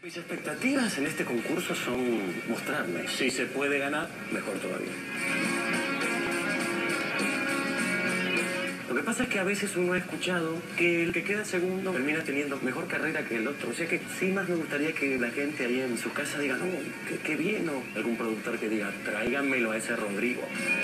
Mis expectativas en este concurso son mostrarme. Si se puede ganar, mejor todavía. Lo que pasa es que a veces uno ha escuchado que el que queda segundo termina teniendo mejor carrera que el otro. O sea que sí, más me gustaría que la gente ahí en su casa diga, no, qué bien, o algún productor que diga, tráiganmelo a ese Rodrigo.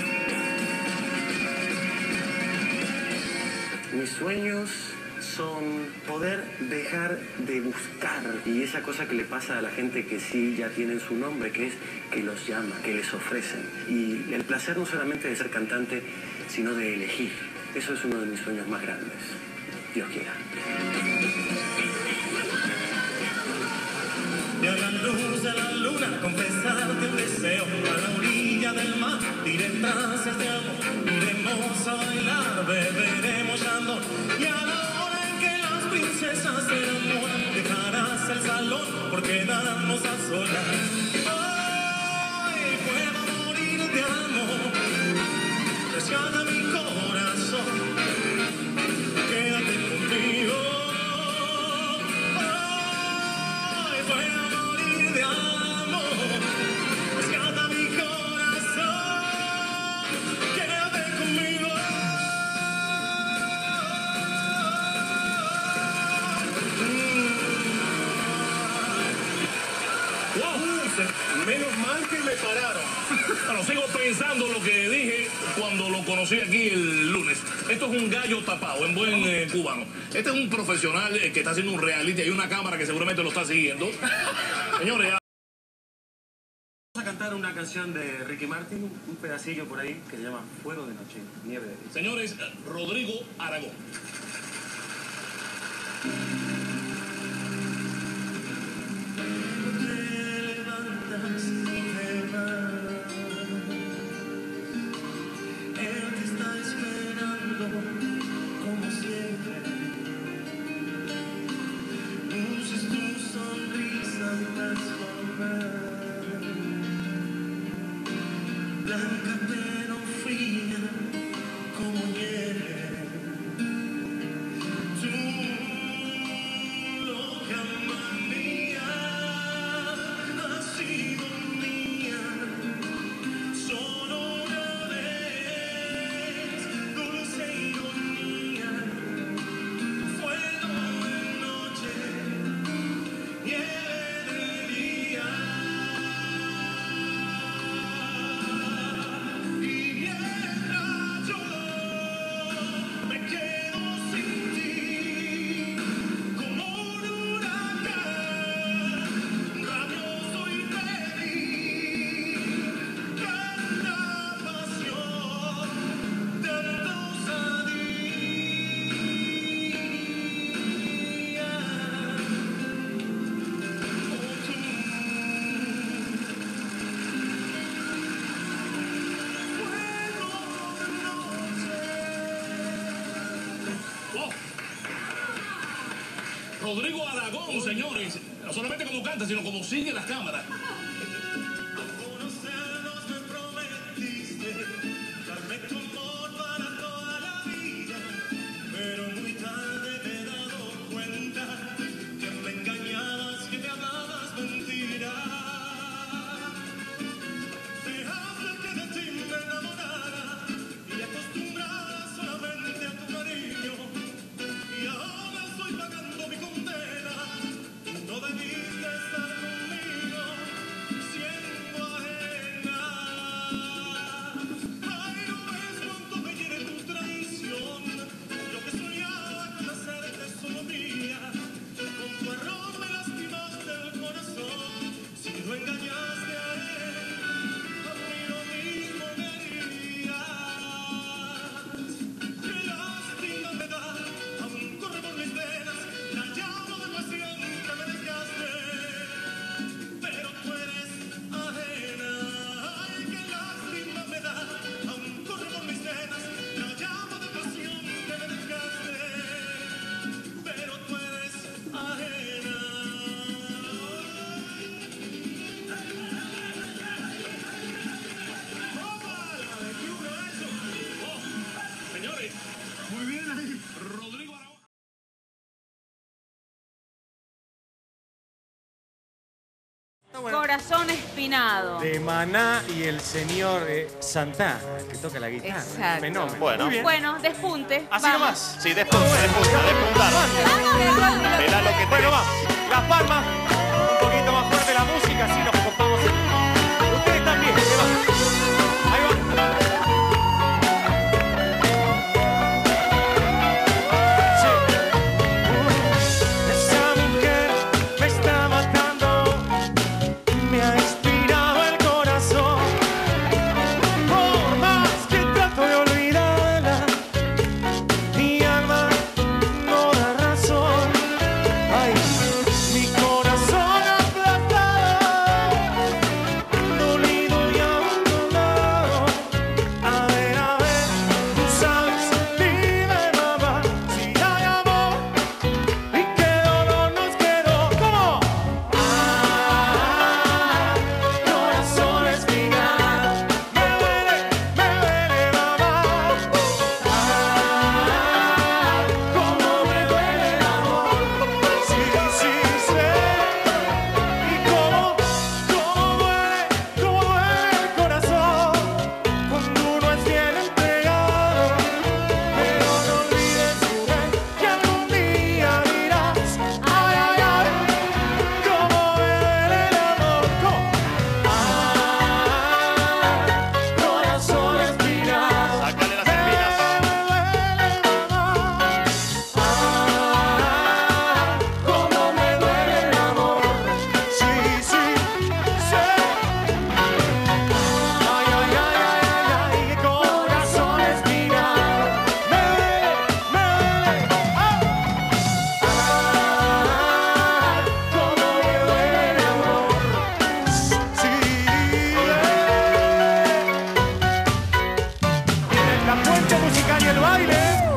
Mis sueños son poder dejar de buscar, y esa cosa que le pasa a la gente que sí ya tienen su nombre, que es que los llama, que les ofrecen. Y el placer no solamente de ser cantante, sino de elegir. Eso es uno de mis sueños más grandes. Dios quiera. Y a la luz de la luna confesarte un deseo, a la orilla del mar diré frases de amor, iremos a bailar, beberemos chandón, y a la hora en que las princesas se enamoran dejarás el salón por quedarnos a solas. Hoy puedo morir de amor, rescata mi corazón, quédate conmigo. De amor, rescata mi corazón, quédate conmigo. Wow, menos mal que me pararon. Bueno, sigo pensando lo que dije cuando lo conocí aquí el lunes. Esto es un gallo tapado, en buen cubano. Este es un profesional que está haciendo un reality. Hay una cámara que seguramente lo está siguiendo. Señores, Vamos a cantar una canción de Ricky Martin, un pedacillo por ahí que se llama Fuego de Noche, Nieve de Día. señores, Rodrigo Aragón. Él te está esperando como siempre. Uses tu sonrisa transformar, blanca pero fría como nieve. Tú, loca manía, has sido mía solo una vez. Dulce ironía, fuego de noche, nieve de día. Y mientras yo me quedo sin ti, como un huracán, rabioso y feliz, tanta pasión, tanta osadía. Wow. Rodrigo Aragón, señores. No solamente como canta, sino como sigue las cámaras. Conocernos me prometiste, darme tu amor para toda la vida, pero muy tarde me he dado cuenta que me engañabas, que me hablabas mentiras. Dejaste que de ti me enamorara y acostumbrara solamente a tu cariño, y ahora estoy pagando mi condena. No debiste estar conmigo. Corazón Espinado. De Maná y el señor Santana, que toca la guitarra. Exacto. Fenómeno. Bueno. Muy bien. Bueno, despunte. Así Vamos. nomás. Sí, despuntar. Verá lo que Bueno, tenés. va. Las palmas. Un poquito más fuerte la música, así nos copamos. Ustedes también. Ahí va. Ahí va. Sí. Esa mujer me está matando. Me ha inspirado el corazón. Por más que trato de olvidarla, mi alma no da razón. Ay, mi corazón aplastado, dolido y abandonado. A ver, tú sabes, dime mamá, si hay amor y qué dolor nos quedó. ¿Cómo? Corazón espinado, me duele mamá. Cómo me duele el amor. Sí, sí, sé. Y cómo duele el corazón cuando uno es bien entregado. Pero no olvides, mujer, que algún día dirás, ay, ay, ay, cómo me duele el amor. ¿Cómo? Corazón espinado. Sácale las espinas. Cómo me duele el amor. Sí, sí, sé. Ay, ay, ay, ay, ay, ay, corazón espinado. Me duele. Cómo me duele el amor. Sí. La puente musical y el baile.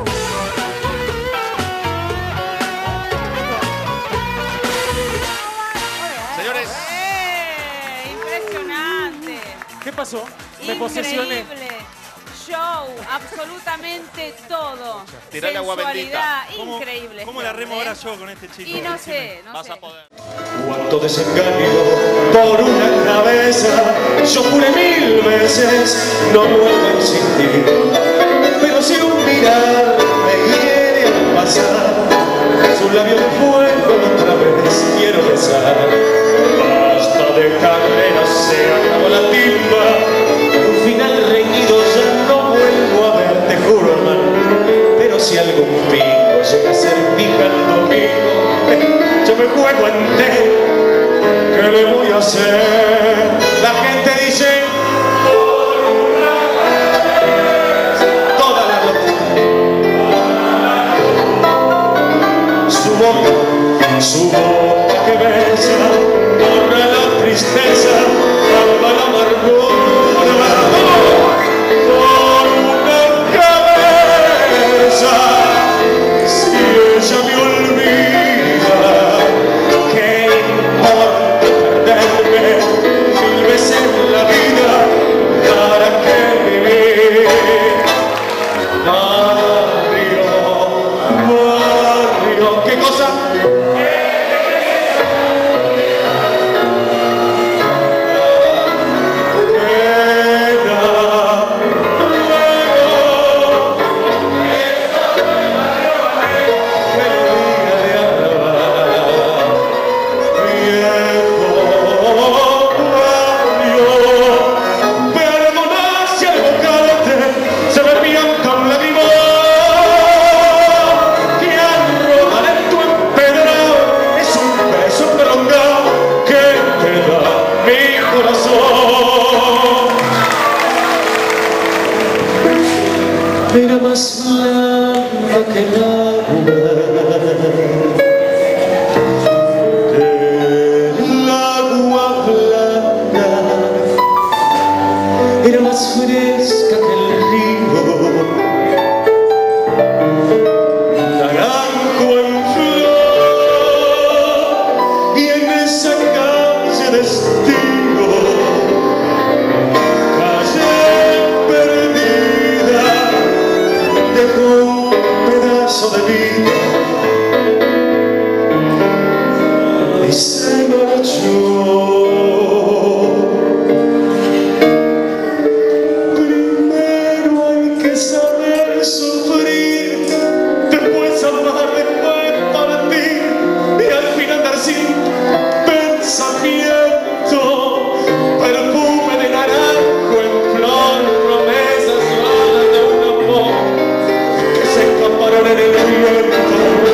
Señores, Impresionante. ¿Qué pasó? Me posesioné. Increíble. Show, absolutamente todo. Tirale agua bendita. Sensualidad, increíble. ¿Cómo la remo ¿eh? ahora yo con este chico? Y no sé, no vas sé. a poder. Cuánto desengaño por una cabeza. Yo juré 1000 veces no vuelvo a insistir. Pero si un mirar me hiere al pasar, su labio de fuego otra vez quiero besar. Basta de carreras, se acabó la timba. Un final reñido ya no vuelvo a ver, te juro, hermano. Pero si algún pingo llega a ser pija el domingo, yo me juego entero. ¿Qué le voy a hacer? La gente dice toda la locura. Su boca que besa, borra la tristeza, calma la amargura. Por una cabeza, si ella me olvida, ¿qué importa perderme 1000 veces la vida? ¿Para qué vivir? Barrio, ¿qué cosa? Era más blanca que el agua del agua blanca, era más fresca que el río, naranjo en flor, y en esa calle de estío, calle perdida, dejó un pedazo de vida y se marchó. en el viento.